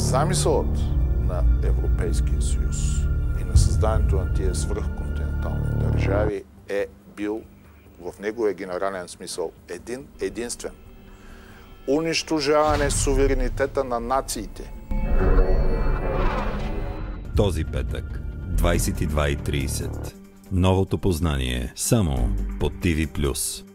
Замисълът на Европейския съюз и на създаването на тия свръхконтинентални държави е бил в неговия генерален смисъл единствен. Унищожаване суверенитета на нациите. Този петък, 22:30. Новото познание само по TV+.